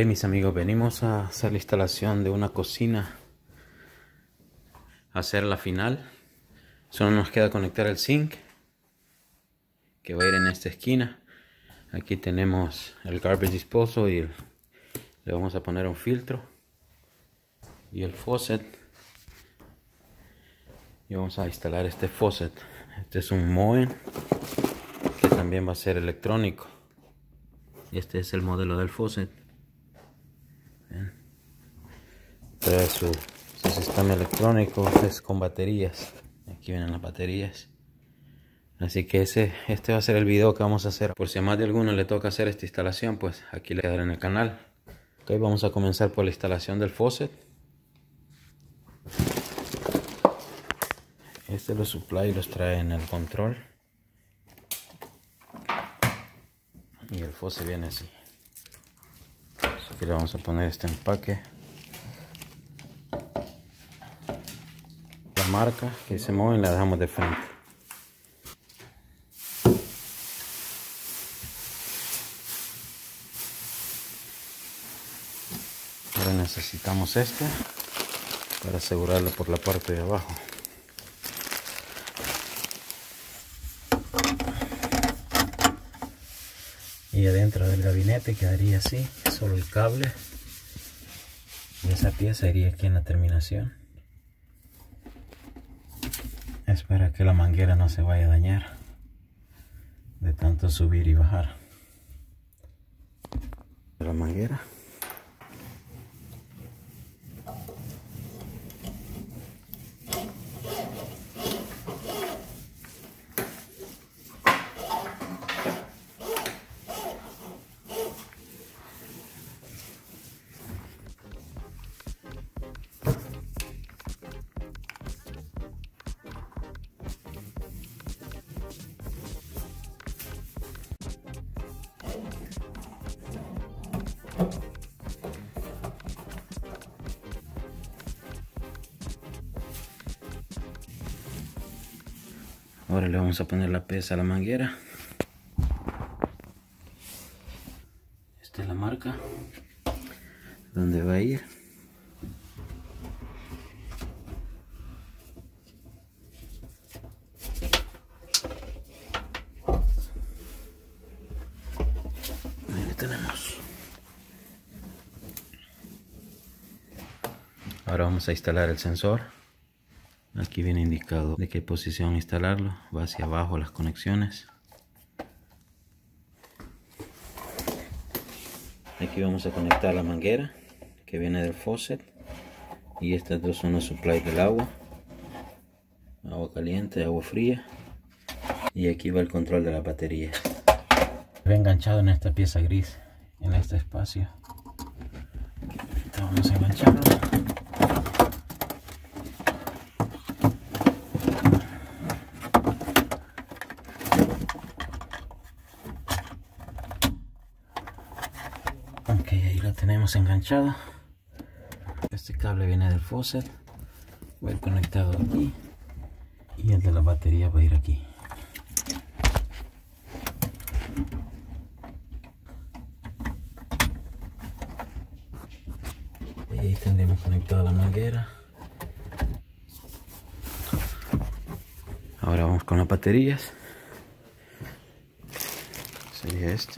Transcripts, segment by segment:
mis amigos, venimos a hacer la instalación de una cocina, a hacer la final. Solo nos queda conectar el zinc, que va a ir en esta esquina. Aquí tenemos el garbage disposal y le vamos a poner un filtro y el faucet. Y vamos a instalar este faucet. Este es un Moen que también va a ser electrónico. Y este es el modelo del faucet. Bien. Trae su sistema electrónico, es con baterías. Aquí vienen las baterías. Así que este va a ser el video que vamos a hacer. Por si a más de alguno le toca hacer esta instalación, pues aquí le quedará en el canal. Ok, vamos a comenzar por la instalación del faucet. Los supply los trae en el control. Y el faucet viene así. Así que le vamos a poner este empaque. La marca que se mueve la dejamos de frente. Ahora necesitamos este para asegurarlo por la parte de abajo. Y adentro del gabinete quedaría así, solo el cable. Y esa pieza iría aquí en la terminación. Es para que la manguera no se vaya a dañar de tanto subir y bajar. La manguera. Ahora le vamos a poner la pesa a la manguera. Esta es la marca donde va a ir. Ahí tenemos. Ahora vamos a instalar el sensor. Aquí viene indicado de qué posición instalarlo. Va hacia abajo las conexiones. Aquí vamos a conectar la manguera que viene del faucet. Y estas dos son los supplies del agua. Agua caliente, agua fría. Y aquí va el control de la batería. Va enganchado en esta pieza gris, en este espacio. Vamos a engancharlo. Ok, ahí lo tenemos enganchado. Este cable viene del faucet, va a ir conectado aquí y el de la batería va a ir aquí. Y ahí tendremos conectada la manguera. Ahora vamos con las baterías. Sería este.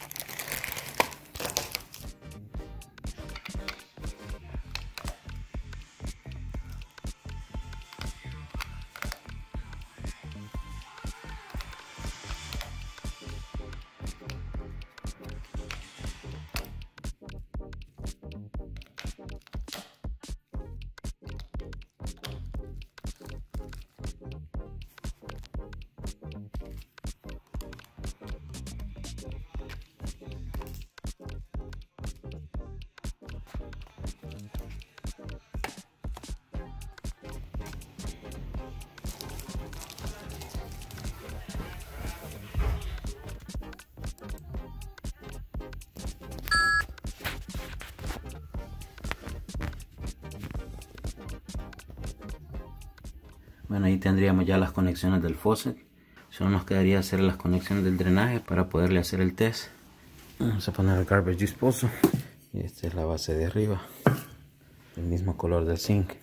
Bueno, ahí tendríamos ya las conexiones del faucet. Solo nos quedaría hacer las conexiones del drenaje para poderle hacer el test. Vamos a poner el garbage disposal. Y esta es la base de arriba, el mismo color del zinc.